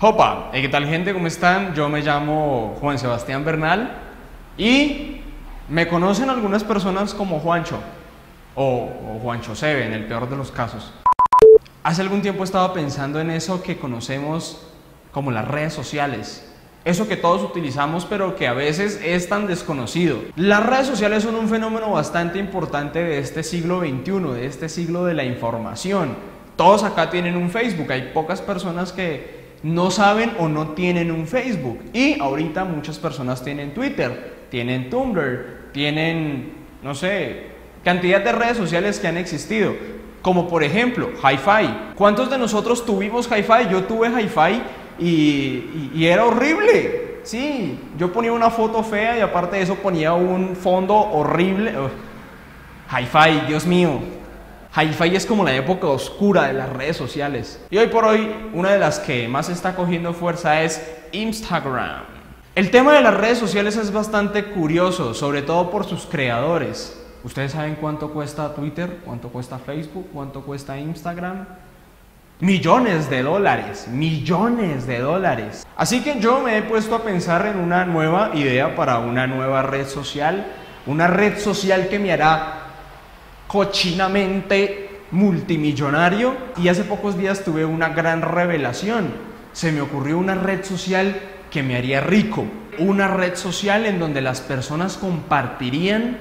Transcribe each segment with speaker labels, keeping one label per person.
Speaker 1: Opa, ¿qué tal gente? ¿Cómo están? Yo me llamo Juan Sebastián Bernal y me conocen algunas personas como Juancho o Juancho Sebe, en el peor de los casos. Hace algún tiempo estaba pensando en eso que conocemos como las redes sociales. Eso que todos utilizamos pero que a veces es tan desconocido. Las redes sociales son un fenómeno bastante importante de este siglo XXI, de este siglo de la información. Todos acá tienen un Facebook, hay pocas personas que no saben o no tienen un Facebook. Y ahorita muchas personas tienen Twitter, tienen Tumblr, tienen, no sé, cantidad de redes sociales que han existido. Como por ejemplo, Hi-Fi. ¿Cuántos de nosotros tuvimos Hi-Fi? Yo tuve Hi-Fi y era horrible. Sí, yo ponía una foto fea y aparte de eso ponía un fondo horrible. Hi-Fi, Dios mío. Hi-Fi es como la época oscura de las redes sociales. Y hoy por hoy, una de las que más está cogiendo fuerza es Instagram. El tema de las redes sociales es bastante curioso, sobre todo por sus creadores. ¿Ustedes saben cuánto cuesta Twitter? ¿Cuánto cuesta Facebook? ¿Cuánto cuesta Instagram? Millones de dólares, millones de dólares. Así que yo me he puesto a pensar en una nueva idea para una nueva red social. Una red social que me hará cochinamente multimillonario. Y hace pocos días tuve una gran revelación. Se me ocurrió una red social que me haría rico. Una red social en donde las personas compartirían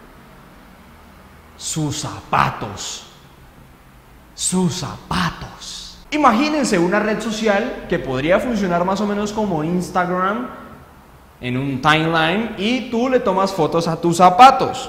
Speaker 1: sus zapatos. Sus zapatos. Imagínense una red social que podría funcionar más o menos como Instagram, en un timeline, y tú le tomas fotos a tus zapatos.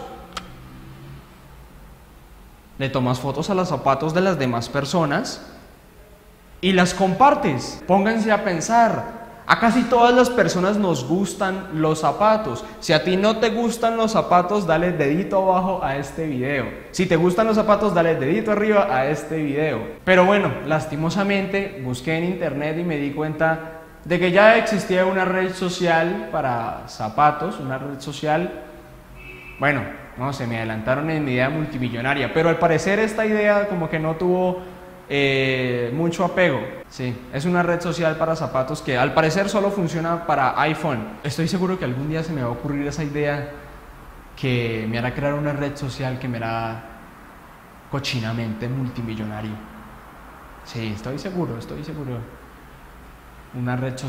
Speaker 1: Le tomas fotos a los zapatos de las demás personas y las compartes. Pónganse a pensar. A casi todas las personas nos gustan los zapatos. Si a ti no te gustan los zapatos, dale dedito abajo a este video. Si te gustan los zapatos, dale dedito arriba a este video. Pero bueno, lastimosamente busqué en internet y me di cuenta de que ya existía una red social para zapatos, una red social, bueno, no, se me adelantaron en mi idea multimillonaria, pero al parecer esta idea como que no tuvo mucho apego. Sí, es una red social para zapatos que al parecer solo funciona para iPhone. Estoy seguro que algún día se me va a ocurrir esa idea que me hará crear una red social que me hará cochinamente multimillonario. Sí, estoy seguro. Una red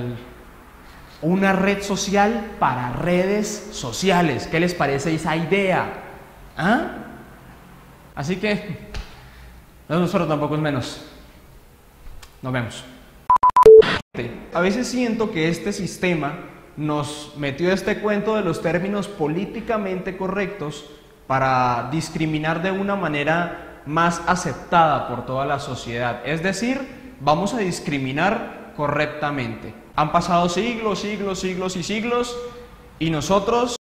Speaker 1: social para redes sociales. ¿Qué les parece esa idea? ¿Ah? Así que no es más, pero tampoco es menos. Nos vemos. A veces siento que este sistema nos metió este cuento de los términos políticamente correctos para discriminar de una manera más aceptada por toda la sociedad. Es decir, vamos a discriminar correctamente. Han pasado siglos y siglos y nosotros